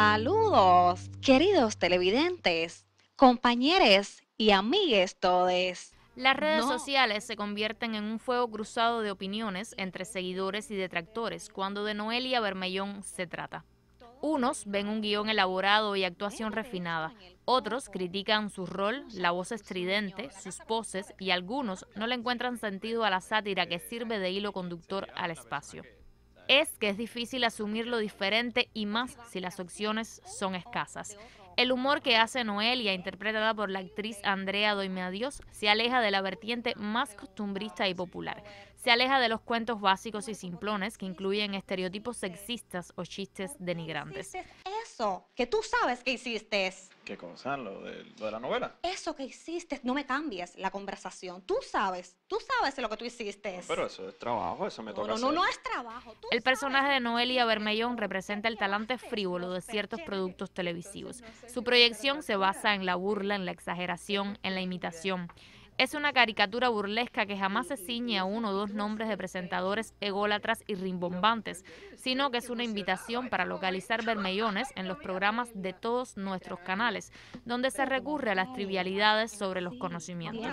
Saludos, queridos televidentes, compañeros y amigues todes. Las redes No, sociales se convierten en un fuego cruzado de opiniones entre seguidores y detractores cuando de Noelia Bermellón se trata. Unos ven un guión elaborado y actuación refinada, otros critican su rol, la voz estridente, sus poses y algunos no le encuentran sentido a la sátira que sirve de hilo conductor al espacio. Es que es difícil asumir lo diferente y más si las opciones son escasas. El humor que hace Noelia, interpretada por la actriz Andrea Doime a Dios, se aleja de la vertiente más costumbrista y popular. Se aleja de los cuentos básicos y simplones que incluyen estereotipos sexistas o chistes denigrantes. hiciste eso, que tú sabes que hiciste. ¿Qué cosa? ¿Lo de la novela? Eso que hiciste, no me cambies la conversación. Tú sabes lo que tú hiciste. Pero eso es trabajo, eso me toca No hacer. es trabajo. El personaje de Noelia Bermellón representa el talante frívolo de ciertos productos televisivos. Su proyección se basa en la burla, en la exageración, en la imitación. Es una caricatura burlesca que jamás se ciñe a uno o dos nombres de presentadores ególatras y rimbombantes, sino que es una invitación para localizar Bermellones en los programas de todos nuestros canales, donde se recurre a las trivialidades sobre los conocimientos.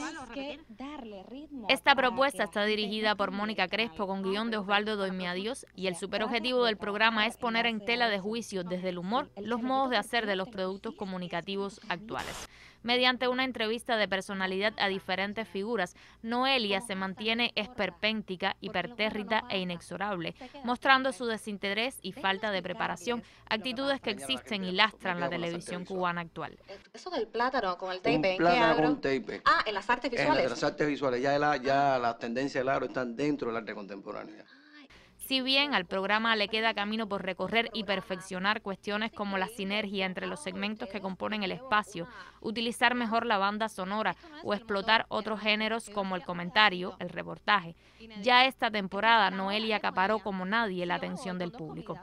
Esta propuesta está dirigida por Mónica Crespo con guión de Osvaldo Doime a Dios y el superobjetivo del programa es poner en tela de juicio desde el humor los modos de hacer de los productos comunicativos actuales. Mediante una entrevista de personalidad a diferentes figuras, Noelia se mantiene esperpéntica, hipertérrita e inexorable, mostrando su desinterés y falta de preparación, actitudes que existen y lastran la televisión cubana actual. Eso del plátano con el Un tape, ¿en qué plátano abro? con tape. Ah, en las artes En visuales. las artes visuales. Ya las tendencias del aro están dentro del arte contemporáneo. Si bien al programa le queda camino por recorrer y perfeccionar cuestiones como la sinergia entre los segmentos que componen el espacio, utilizar mejor la banda sonora o explotar otros géneros como el comentario, el reportaje, ya esta temporada Noelia acaparó como nadie la atención del público.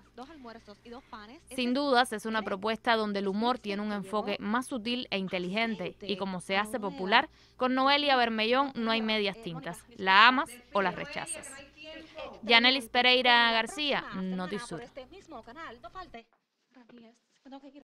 Sin dudas es una propuesta donde el humor tiene un enfoque más sutil e inteligente y como se hace popular, con Noelia Bermellón no hay medias tintas, la amas o la rechazas. Yanelis Pereira García, Notisur.